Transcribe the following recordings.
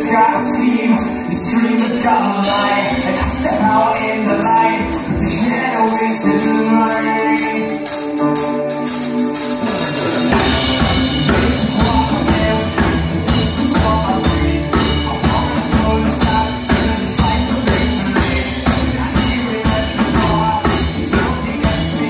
has got steam, this dream has got light, and I step out in the light, but the shadow is in mine. This is what I live, and this is what I breathe. I wanna go and stop, turn this life a make-believe. And I hear it at the door, it's something that's me.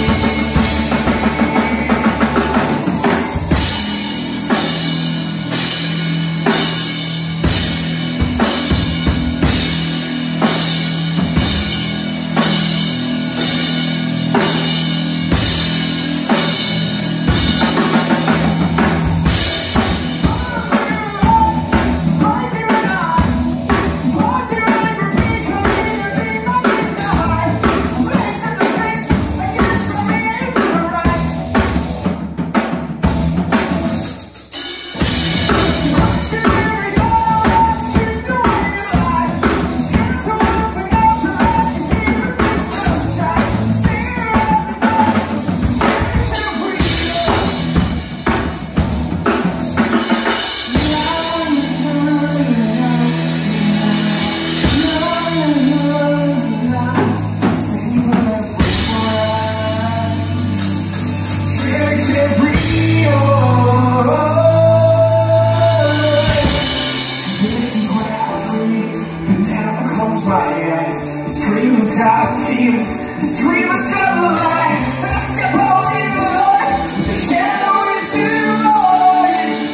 This dream has got steam, this dream has got light, and I step out in the light, the shadow is in mine.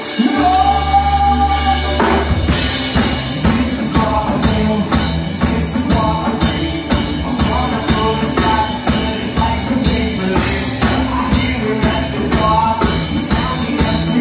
This is what I live, this is what I breathe. I wanna go and stop, turn this life a make-believe. I hear it at the door, the sounds he can see.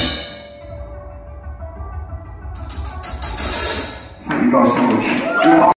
Thank you guys so much.